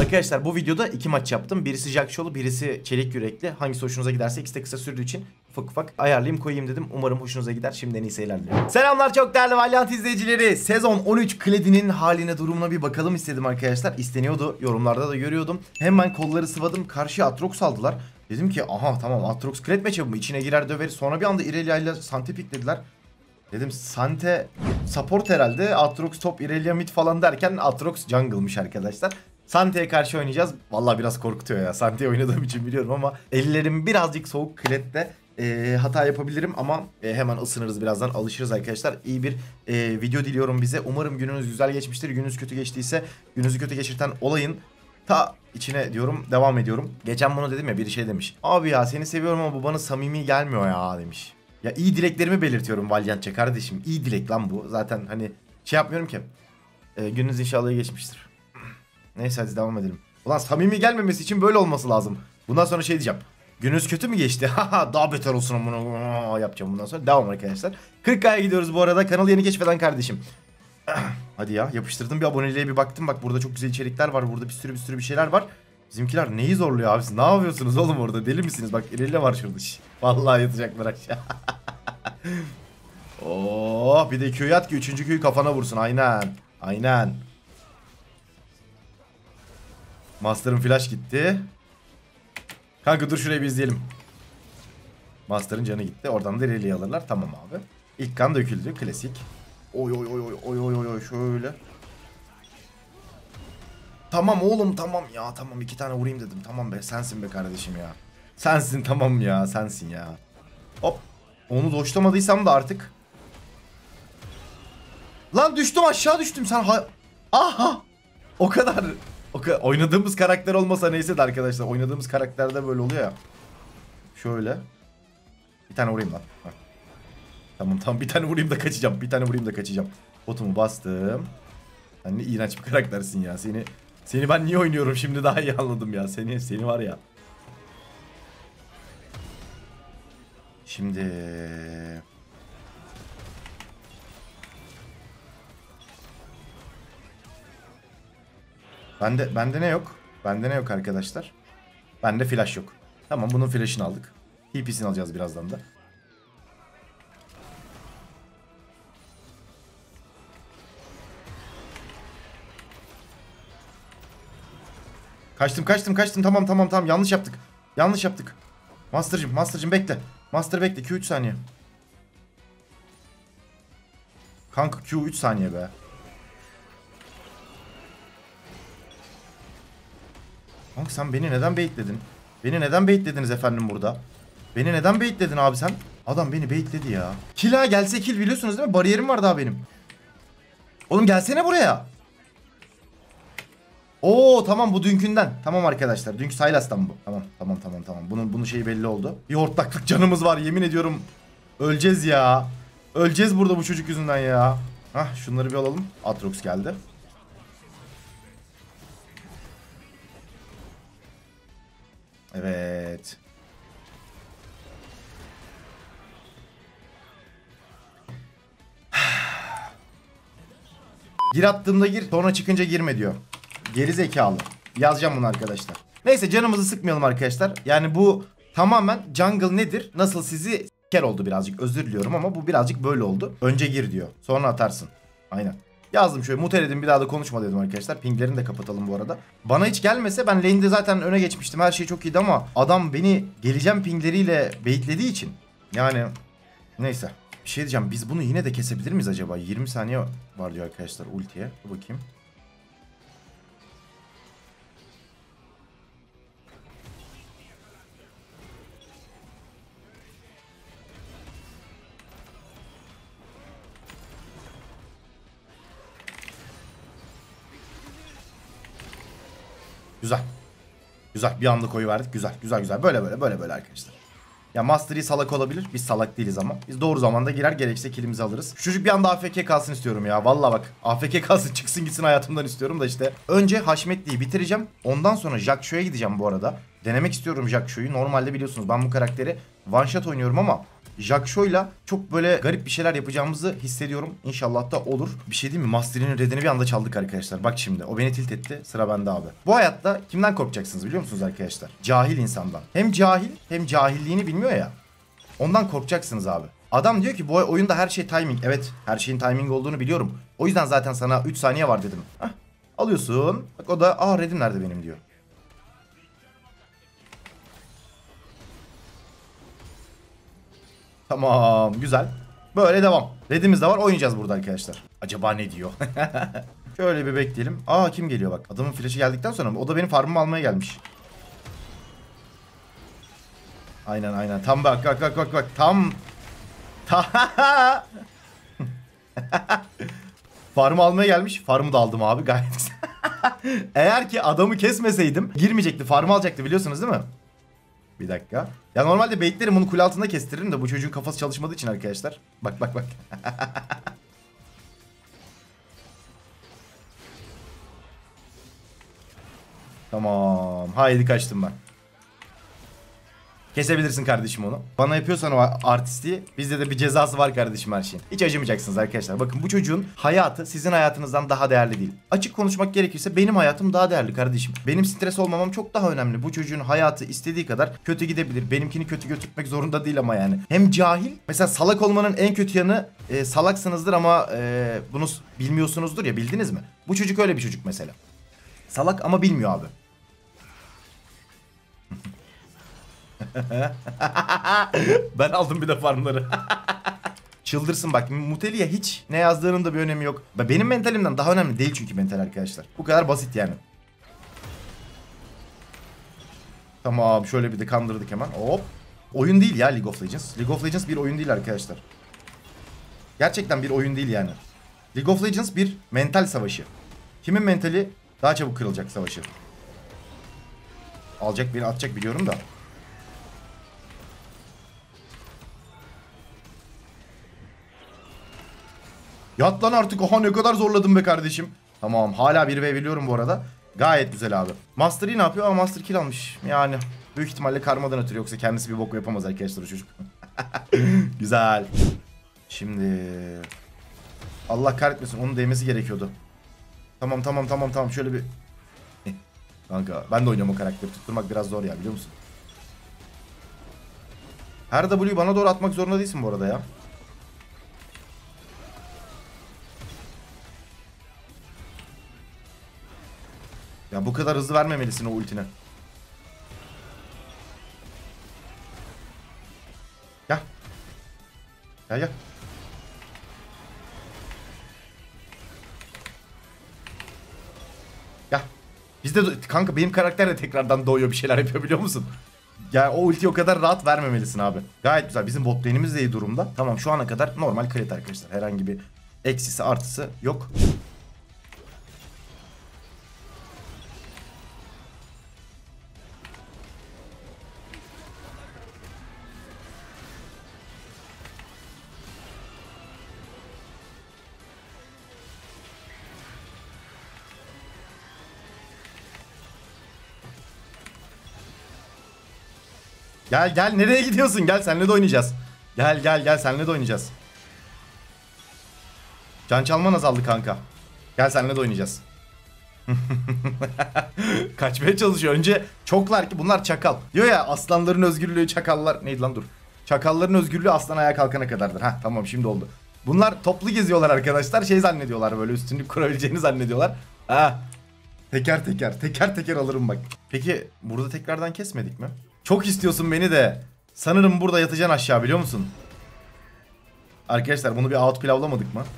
Arkadaşlar bu videoda 2 maç yaptım. Birisi Jackshaw'lu, birisi çelik yürekli. Hangisi hoşunuza giderse, ikisi de kısa sürdüğü için ufak ufak ayarlayayım koyayım dedim. Umarım hoşunuza gider. Şimdiden iyi seyirler diliyorum. Selamlar çok değerli Valiant izleyicileri. Sezon 13 Kledi'nin haline, durumuna bir bakalım istedim arkadaşlar. İsteniyordu. Yorumlarda da görüyordum. Hemen kolları sıvadım. Karşıya Aatrox aldılar. Dedim ki aha tamam, Aatrox Kled match'ı mı? İçine girer döveriz. Sonra bir anda Irelia ile Sante piklediler. Dedim Sante support herhalde. Aatrox top, Irelia mid falan derken Aatrox jungle'mış arkadaşlar. Sante'ye karşı oynayacağız. Vallahi biraz korkutuyor ya. Sante'ye oynadığım için biliyorum ama ellerim birazcık soğuk. Kled'de hata yapabilirim ama hemen ısınırız, birazdan alışırız arkadaşlar. İyi bir video diliyorum bize. Umarım gününüz güzel geçmiştir. Gününüz kötü geçtiyse gününüzü kötü geçirten olayın ta içine diyorum, devam ediyorum. Geçen bunu dedim ya, biri şey demiş. Abi ya seni seviyorum ama bu bana samimi gelmiyor ya demiş. Ya iyi dileklerimi belirtiyorum Valiant'ça kardeşim. İyi dilek lan bu. Zaten hani şey yapmıyorum ki. Gününüz inşallah iyi geçmiştir. Neyse hadi devam edelim. Ulan samimi gelmemesi için böyle olması lazım. Bundan sonra şey diyeceğim. Gününüz kötü mü geçti? Haha daha beter olsun bunu yapacağım bundan sonra. Devam arkadaşlar. 40K'ya gidiyoruz bu arada. Kanalı yeni keşfeden kardeşim. Hadi ya, yapıştırdım bir aboneliğe, bir baktım. Bak burada çok güzel içerikler var. Burada bir sürü bir şeyler var. Bizimkiler neyi zorluyor abi? Siz ne yapıyorsunuz oğlum orada? Deli misiniz? Bak ilerle var şurada. Vallahi yatacaklar aşağı. Oh, bir de Q'yu at ki 3. Q'yu kafana vursun. Aynen. Aynen. Master'ın flash gitti. Kanka dur şurayı bir izleyelim. Master'ın canı gitti. Oradan da rally alırlar. Tamam abi. İlk kan döküldü. Klasik. Oy oy oy oy oy oy oy şöyle. Tamam oğlum tamam ya. Tamam 2 tane vurayım dedim. Tamam be, sensin be kardeşim ya. Sensin tamam ya, sensin ya. Hop. Onu doşlamadıysam da artık. Lan düştüm, aşağı düştüm sen. Aha. O kadar. Oynadığımız karakter olmasa neyse de arkadaşlar, oynadığımız karakterde böyle oluyor ya. Şöyle. Bir tane vurayım lan. Heh. Tamam bir tane vurayım da kaçacağım. Bir tane vurayım da kaçacağım. Botumu bastım. Sen ne iğrenç bir karaktersin ya. Seni ben niye oynuyorum şimdi daha iyi anladım ya. Seni var ya. Şimdi Bende ne yok? Bende ne yok arkadaşlar? Bende flash yok. Tamam, bunun flash'ını aldık. TP'sini alacağız birazdan da. Kaçtım. Tamam. Yanlış yaptık. Master'cım bekle. Master bekle. Q 3 saniye. Kanka Q 3 saniye be. Kanka sen beni neden baitledin? Beni neden baitlediniz efendim burada? Beni neden baitledin abi sen? Adam beni baitledi ya. Kill'a gelse kill, biliyorsunuz değil mi? Bariyerim var daha benim. Oğlum gelsene buraya. Oo tamam, bu dünkünden. Tamam arkadaşlar. Dünkü Sylas'tan bu. Tamam. Bunun şeyi belli oldu. Bir hortlaklık canımız var, yemin ediyorum. Öleceğiz ya. Öleceğiz burada bu çocuk yüzünden ya. Hah, şunları bir alalım. Aatrox geldi. Evet. Gir attığımda gir, sonra çıkınca girme diyor. Geri zekalı. Yazacağım bunu arkadaşlar. Neyse canımızı sıkmayalım arkadaşlar. Yani bu tamamen jungle nedir? Nasıl sizi ker oldu birazcık. Özür diliyorum ama bu birazcık böyle oldu. Önce gir diyor. Sonra atarsın. Aynen. Yazdım şöyle, muteledim, bir daha da konuşma dedim arkadaşlar. Pinglerini de kapatalım bu arada. Bana hiç gelmese, ben lane'de zaten öne geçmiştim. Her şey çok iyiydi ama adam beni geleceğim pingleriyle baitlediği için. Yani neyse. Bir şey diyeceğim, biz bunu yine de kesebilir miyiz acaba? 20 saniye var diyor arkadaşlar ultiye. Dur bakayım. Güzel bir anda koyuverdik. Güzel. Böyle arkadaşlar. Ya Master Yi salak olabilir. Biz salak değiliz ama. Biz doğru zamanda girer, gerekirse killimizi alırız. Şu çocuk bir anda AFK kalsın istiyorum ya. Vallahi bak, AFK kalsın, çıksın gitsin hayatımdan istiyorum da işte. Önce Haşmetli'yi bitireceğim. Ondan sonra Jackshaw'ya gideceğim bu arada. Denemek istiyorum Jackshaw'yu. Normalde biliyorsunuz ben bu karakteri one shot oynuyorum ama Jaksho'yla çok böyle garip bir şeyler yapacağımızı hissediyorum. İnşallah da olur. Bir şey değil mi? Master'in redini bir anda çaldık arkadaşlar. Bak şimdi o beni tilt etti. Sıra bende abi. Bu hayatta kimden korkacaksınız biliyor musunuz arkadaşlar? Cahil insandan. Hem cahil hem cahilliğini bilmiyor ya. Ondan korkacaksınız abi. Adam diyor ki bu oyunda her şey timing. Evet, her şeyin timing olduğunu biliyorum. O yüzden zaten sana 3 saniye var dedim. Hah, alıyorsun. Bak o da redim nerede benim diyor. Tamam, güzel. Böyle devam. Redimiz de var, oynayacağız burada arkadaşlar. Acaba ne diyor? Şöyle bir bekleyelim. Kim geliyor bak. Adamın flash'ı geldikten sonra o da benim farmımı almaya gelmiş. Aynen. Tam bak. Tam. Farmı almaya gelmiş. Farmı da aldım abi gayet güzel. Eğer ki adamı kesmeseydim girmeyecekti. Farmı alacaktı biliyorsunuz değil mi? Bir dakika. Ya normalde baitlerim bunu kule altında kestiririm de bu çocuğun kafası çalışmadığı için arkadaşlar. Bak. Tamam. Haydi kaçtım ben. Kesebilirsin kardeşim onu. Bana yapıyorsan o artistliği bizde de bir cezası var kardeşim her şeyin. Hiç acımayacaksınız arkadaşlar. Bakın bu çocuğun hayatı sizin hayatınızdan daha değerli değil. Açık konuşmak gerekirse benim hayatım daha değerli kardeşim. Benim stres olmamam çok daha önemli. Bu çocuğun hayatı istediği kadar kötü gidebilir. Benimkini kötü götürmek zorunda değil ama yani. Hem cahil. Mesela salak olmanın en kötü yanı salaksınızdır ama bunu bilmiyorsunuzdur ya, bildiniz mi? Bu çocuk öyle bir çocuk mesela. Salak ama bilmiyor abi. Ben aldım bir de farmları. Çıldırsın bak. Muteli'ye hiç ne yazdığının da bir önemi yok. Benim mentalimden daha önemli değil çünkü mental arkadaşlar. Bu kadar basit yani. Tamam, şöyle bir de kandırdık hemen. Hop. Oyun değil ya League of Legends. League of Legends bir oyun değil arkadaşlar. Gerçekten bir oyun değil yani. League of Legends bir mental savaşı. Kimin mentali daha çabuk kırılacak savaşı. Alacak beni atacak biliyorum da. Yat lan artık. Oha ne kadar zorladım be kardeşim. Tamam, hala 1v biliyorum bu arada. Gayet güzel abi. Master Yi ne yapıyor? Master kill almış. Yani büyük ihtimalle karmadan ötürü, yoksa kendisi bir boku yapamaz arkadaşlar o çocuk. Güzel. Şimdi Allah kahretmesin, onun değmesi gerekiyordu. Tamam. Şöyle bir kanka ben de oynuyorum o karakteri. Tutturmak biraz zor ya, biliyor musun? Her W'yu bana doğru atmak zorunda değilsin bu arada ya. Ya bu kadar hızlı vermemelisin o ultine. Gel. Gel. Gel. Bizde kanka benim karakter de tekrardan doğuyor, bir şeyler yapıyor biliyor musun? Yani o ultiyi o kadar rahat vermemelisin abi. Gayet güzel. Bizim bot lane'imiz de iyi durumda. Tamam, şu ana kadar normal crit arkadaşlar. Herhangi bir eksisi artısı yok. Gel nereye gidiyorsun? Gel seninle de oynayacağız. Gel seninle de oynayacağız. Can çalman azaldı kanka. Gel seninle de oynayacağız. Kaçmaya çalışıyor. Önce çoklar ki bunlar çakal. Diyor ya, aslanların özgürlüğü çakallar. Neydi lan, dur. Çakalların özgürlüğü aslan ayağa kalkana kadardır. Tamam, şimdi oldu. Bunlar toplu geziyorlar arkadaşlar. Şey zannediyorlar, böyle üstünlük kurabileceğini zannediyorlar. Teker teker alırım bak. Peki burada tekrardan kesmedik mi? Çok istiyorsun beni de. Sanırım burada yatacaksın aşağı, biliyor musun? Arkadaşlar bunu bir out pilavlamadık mı?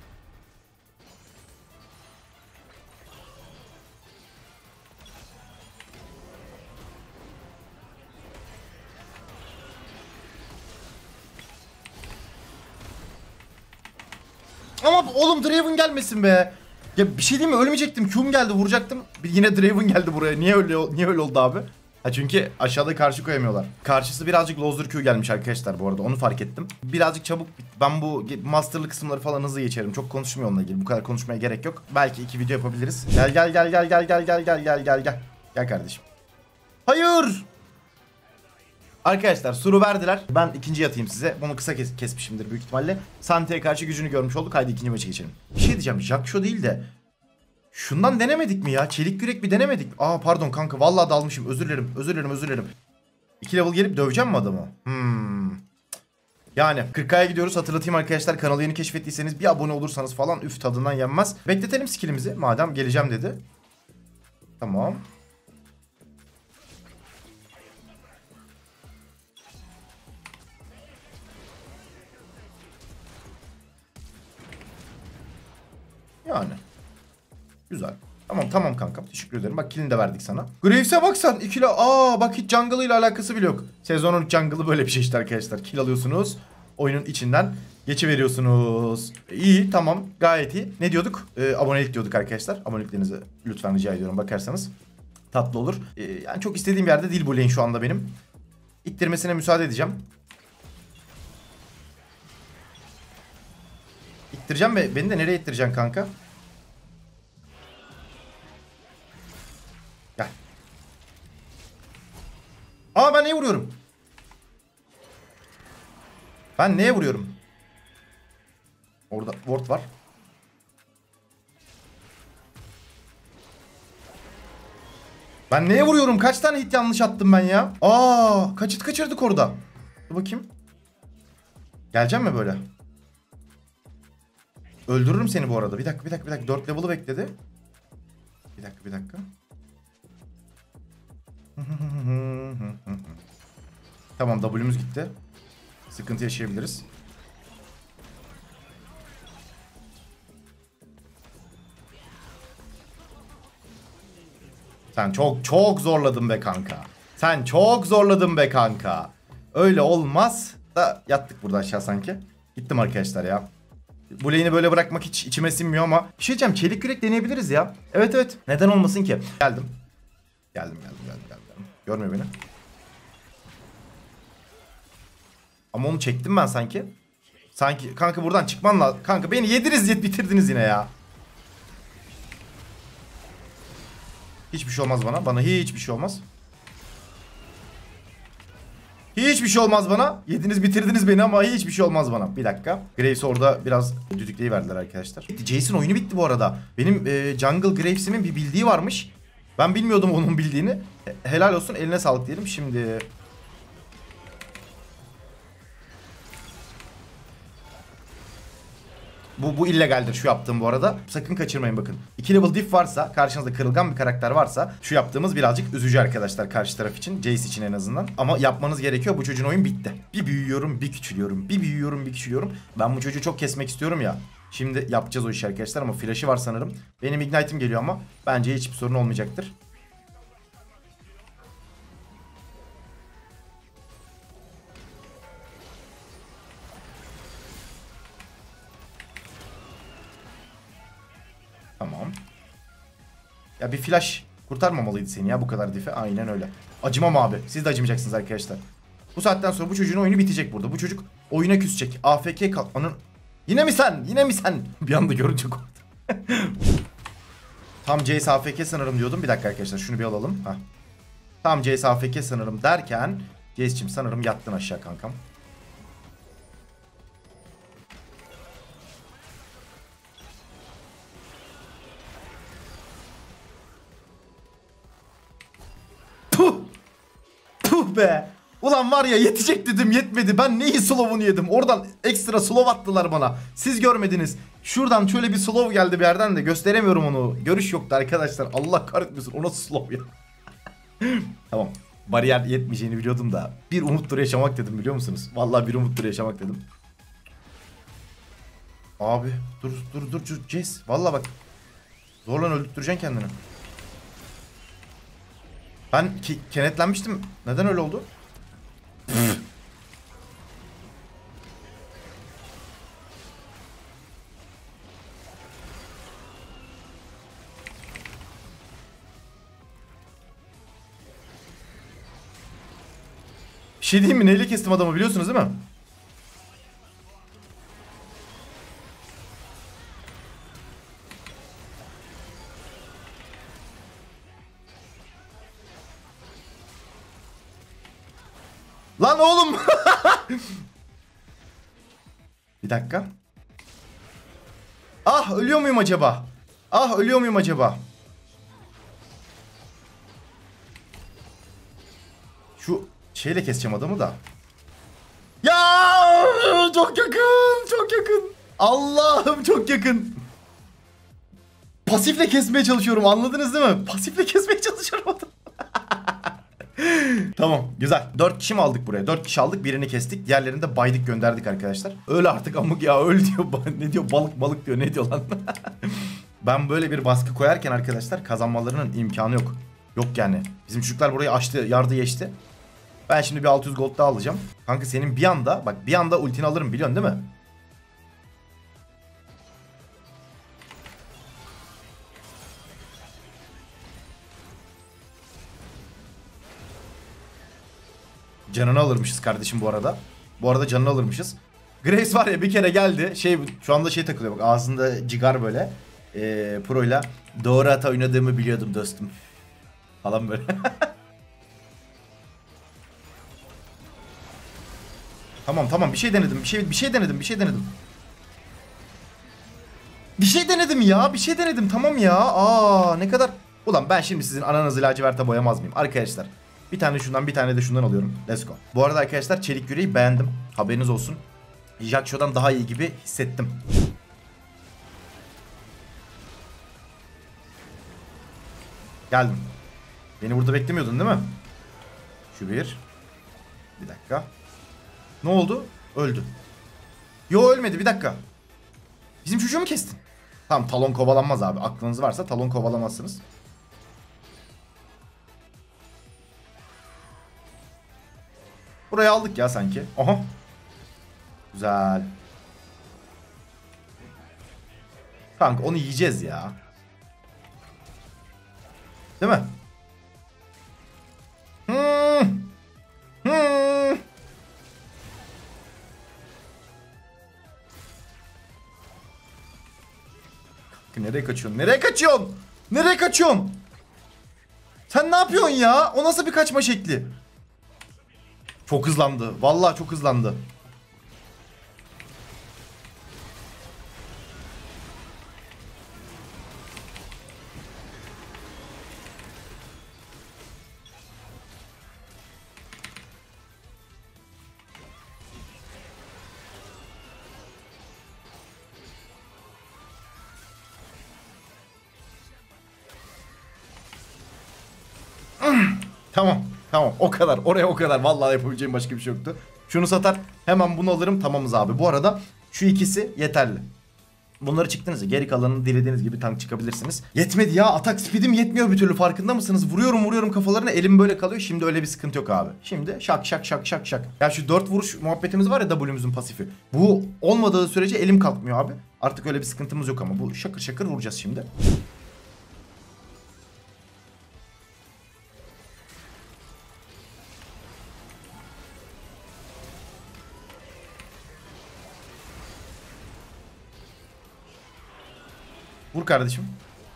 Ama oğlum Draven gelmesin be. Ya bir şey diyeyim mi? Ölmeyecektim. Q'm geldi, vuracaktım. Yine Draven geldi buraya. Niye öyle oldu abi? Çünkü aşağıda karşı koyamıyorlar. Karşısı birazcık Lozer Q gelmiş arkadaşlar bu arada. Onu fark ettim. Birazcık çabuk. Ben bu masterlı kısımları falan hızlı geçerim. Çok konuşmuyor onunla ilgili. Bu kadar konuşmaya gerek yok. Belki 2 video yapabiliriz. Gel. Gel kardeşim. Hayır. Arkadaşlar suru verdiler. Ben ikinci atayım size. Bunu kısa kesmişimdir büyük ihtimalle. Sante'ye karşı gücünü görmüş olduk. Haydi ikinci maça geçelim. Bir şey diyeceğim. Jakşo değil de şundan denemedik mi ya? Çelik yürek bir denemedik. Aa pardon kanka. Vallahi dalmışım. Özür dilerim. Özür dilerim. Özür dilerim. 2 level gelip döveceğim mi adamı? Yani 40K'ya gidiyoruz. Hatırlatayım arkadaşlar. Kanalı yeni keşfettiyseniz bir abone olursanız falan üf tadından yenmez. Bekletelim skillimizi. Madem geleceğim dedi. Tamam. Yani. Güzel. Tamam kankam. Teşekkür ederim. Bak killini de verdik sana. Graves'e baksan ikili. Bak hiç jungle ile alakası bile yok. Sezonun jungle'ı böyle bir şey işte arkadaşlar. Kill alıyorsunuz. Oyunun içinden geçiveriyorsunuz. İyi tamam. Gayet iyi. Ne diyorduk? Abonelik diyorduk arkadaşlar. Aboneliklerinizi lütfen rica ediyorum bakarsanız. Tatlı olur. Yani çok istediğim yerde değil bu lane şu anda benim. İttirmesine müsaade edeceğim. İttireceğim ve beni de nereye ittireceksin kanka? Gel. Ben neye vuruyorum? Ben neye vuruyorum? Orada ward var. Ben neye vuruyorum? Kaç tane hit yanlış attım ben ya? Kaç hit kaçırdık orada? Dur bakayım. Geleceğim mi böyle? Öldürürüm seni bu arada. Bir dakika. 4 level'ı bekledi. Bir dakika. Tamam W'muz gitti. Sıkıntı yaşayabiliriz. Sen çok zorladın be kanka. Sen çok zorladın be kanka. Öyle olmaz da yattık burada aşağı sanki. Gittim arkadaşlar ya. Bu lane'i böyle bırakmak hiç içime sinmiyor ama bir şey diyeceğim, çelik yürek deneyebiliriz ya. Evet. Neden olmasın ki? Geldim. Görmüyor beni. Ama onu çektim ben sanki. Sanki kanka buradan çıkman lazım. Kanka beni bitirdiniz yine ya. Hiçbir şey olmaz bana. Bana hiçbir şey olmaz. Hiçbir şey olmaz bana. Yediniz bitirdiniz beni ama hiçbir şey olmaz bana. Bir dakika. Graves orada biraz düdükleyiverdiler arkadaşlar. Jason oyunu bitti bu arada. Benim Jungle Graves'imin bir bildiği varmış. Ben bilmiyordum onun bildiğini. Helal olsun, eline sağlık diyelim. Şimdi Bu illegaldir şu yaptığım bu arada. Sakın kaçırmayın bakın. 2 level diff varsa, karşınızda kırılgan bir karakter varsa şu yaptığımız birazcık üzücü arkadaşlar karşı taraf için. Jace için en azından. Ama yapmanız gerekiyor. Bu çocuğun oyun bitti. Bir büyüyorum, bir küçülüyorum. Bir büyüyorum, bir küçülüyorum. Ben bu çocuğu çok kesmek istiyorum ya. Şimdi yapacağız o işi arkadaşlar ama flash'ı var sanırım. Benim ignite'im geliyor ama bence hiçbir sorun olmayacaktır. Tamam. Ya bir flash kurtarmamalıydı seni ya bu kadar dife. Aynen öyle. Acımam abi. Siz de acımayacaksınız arkadaşlar. Bu saatten sonra bu çocuğun oyunu bitecek burada. Bu çocuk oyuna küsecek. AFK kal. Yine mi sen? Bir anda görünce korktum. Tam Jace AFK sanırım diyordum. Bir dakika arkadaşlar şunu bir alalım. Tam Jace AFK sanırım derken Jace'cim sanırım yattın aşağı kankam. Puh be. Ulan var ya yetecek dedim, yetmedi. Ben neyi slow'unu yedim. Oradan ekstra slow attılar bana. Siz görmediniz. Şuradan şöyle bir slow geldi bir yerden de gösteremiyorum onu. Görüş yoktu arkadaşlar. Allah kahretmesin. O nasıl slow ya? Tamam. Bariyer yetmeyeceğini biliyordum da. Bir umuttur yaşamak dedim, biliyor musunuz? Vallahi bir umuttur yaşamak dedim. Abi dur Jace. Vallahi bak. Zorla öldürteceksin kendini. Ben kenetlenmiştim. Neden öyle oldu? Bir şey diyeyim mi? Neyle kestim adamı biliyorsunuz değil mi? Lan oğlum. Bir dakika. Ah ölüyor muyum acaba? Ah ölüyor muyum acaba? Şu şeyle keseceğim adamı da. Ya çok yakın, çok yakın. Allah'ım çok yakın. Pasifle kesmeye çalışıyorum, anladınız değil mi? Pasifle kesmeye çalışıyorum adamı. Tamam güzel. 4 kişi mi aldık buraya? 4 kişi aldık, birini kestik. Diğerlerini de baydık gönderdik arkadaşlar. Öl artık amık ya, öl diyor. Ne diyor, balık balık diyor, ne diyor lan? Ben böyle bir baskı koyarken arkadaşlar kazanmalarının imkanı yok. Yok yani. Bizim çocuklar burayı açtı, yardı geçti. Ben şimdi bir 600 gold daha alacağım. Kanka senin bir anda, bak bir anda ultini alırım biliyorsun değil mi? Canını alırmışız kardeşim bu arada. Bu arada canını alırmışız. Grace var ya bir kere geldi. Şu anda şey takılıyor bak, ağzında cigar böyle. Pro'yla doğru hata oynadığımı biliyordum dostum. Falan böyle. Tamam bir şey denedim. Bir şey denedim. Bir şey denedim ya. Bir şey denedim. Tamam ya. Aa ne kadar. Ulan ben şimdi sizin ananızı laciverte boyamaz mıyım? Arkadaşlar bir tane şundan bir tane de şundan alıyorum. Let's go. Bu arada arkadaşlar çelik yüreği beğendim. Haberiniz olsun. Jackshot'dan daha iyi gibi hissettim. Geldim. Beni burada beklemiyordun değil mi? Şu bir. Bir dakika. Ne oldu? Öldü. Yo ölmedi, bir dakika. Bizim çocuğu mu kestin? Tamam, talon kovalanmaz abi. Aklınız varsa talon kovalamazsınız. Burayı aldık ya sanki. Aha. Güzel. Kanka onu yiyeceğiz ya. Değil mi? Nereye kaçıyorsun? Nereye kaçıyorsun? Nereye kaçıyorsun? Sen ne yapıyorsun ya? O nasıl bir kaçma şekli? Çok hızlandı. Vallahi çok hızlandı. Tamam. O kadar. Oraya o kadar. Vallahi yapabileceğim başka bir şey yoktu. Şunu satar. Hemen bunu alırım. Tamamız abi. Bu arada şu ikisi yeterli. Bunları çıktınız ya. Geri kalanını dilediğiniz gibi tank çıkabilirsiniz. Yetmedi ya. Atak speed'im yetmiyor bir türlü. Farkında mısınız? Vuruyorum kafalarına. Elim böyle kalıyor. Şimdi öyle bir sıkıntı yok abi. Şimdi şak. Ya şu 4 vuruş muhabbetimiz var ya W'müzün pasifi. Bu olmadığı sürece elim kalkmıyor abi. Artık öyle bir sıkıntımız yok ama. Bu şakır vuracağız şimdi. Vur kardeşim.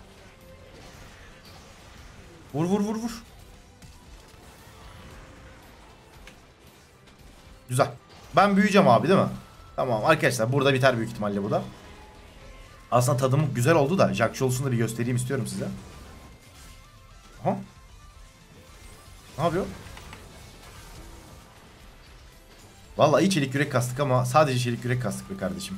Vur. Güzel. Ben büyüyeceğim abi değil mi? Tamam arkadaşlar, burada biter büyük ihtimalle bu da. Aslında tadımı güzel oldu da Jack Scholz'unu da bir göstereyim istiyorum size. Aha. Ne yapıyor? Vallahi iyi çelik yürek kastık ama sadece çelik yürek kastık be kardeşim.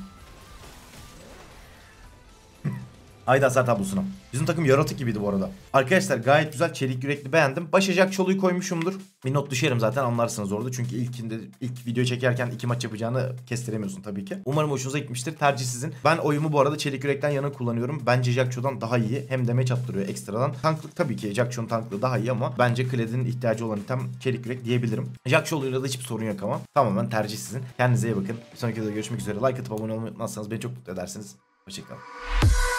Haydi hasar tablosuna. Bizim takım yaratık gibiydi bu arada. Arkadaşlar gayet güzel, çelik yürekli beğendim. Başacak çoluyu koymuşumdur. Bir not düşerim zaten, anlarsınız orada. Çünkü ilk video çekerken 2 maç yapacağını kestiremiyorsun tabii ki. Umarım hoşunuza gitmiştir. Tercih sizin. Ben oyumu bu arada çelik yürekten yana kullanıyorum. Bence Jackcho'dan daha iyi. Hem de match attırıyor ekstradan. Tanklık tabii ki Jackcho'nun tanklığı daha iyi ama bence Kled'in ihtiyacı olan item çelik yürek diyebilirim. Jackcho'luyla da hiçbir sorun yok ama. Tamamen tercih sizin. Kendinize iyi bakın. Bir sonraki videoda görüşmek üzere. Like atıp abone olmayı unutmazsanız beni çok mutlu edersiniz. Hoşçakalın.